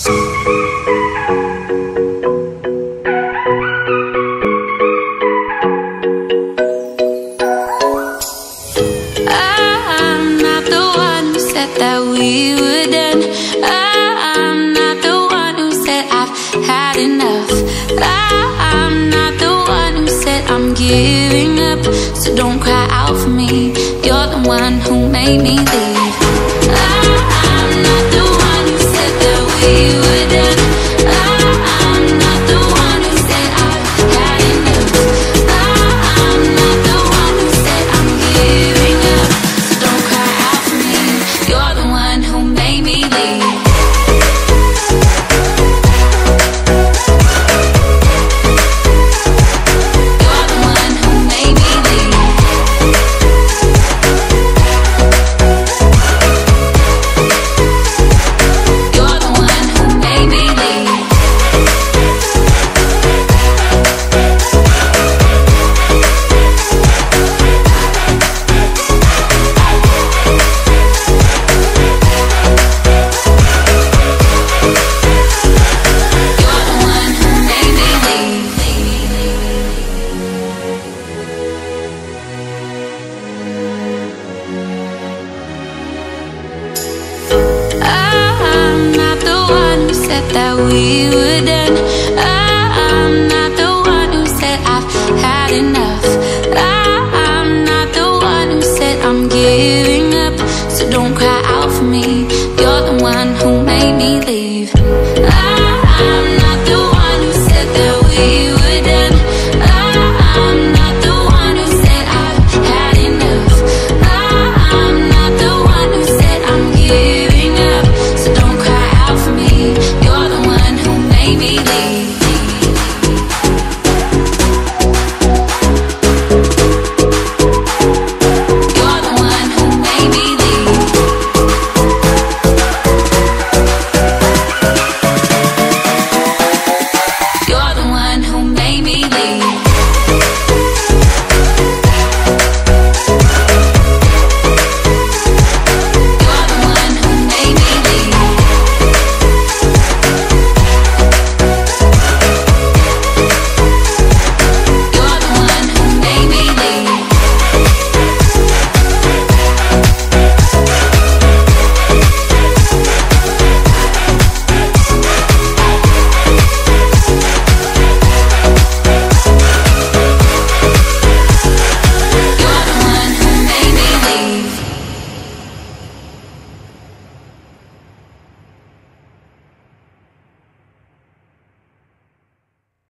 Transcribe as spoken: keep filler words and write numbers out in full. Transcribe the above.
I'm not the one who said that we were done. I'm not the one who said I've had enough. I'm not the one who said I'm giving up. So don't cry out for me, you're the one who made me leave.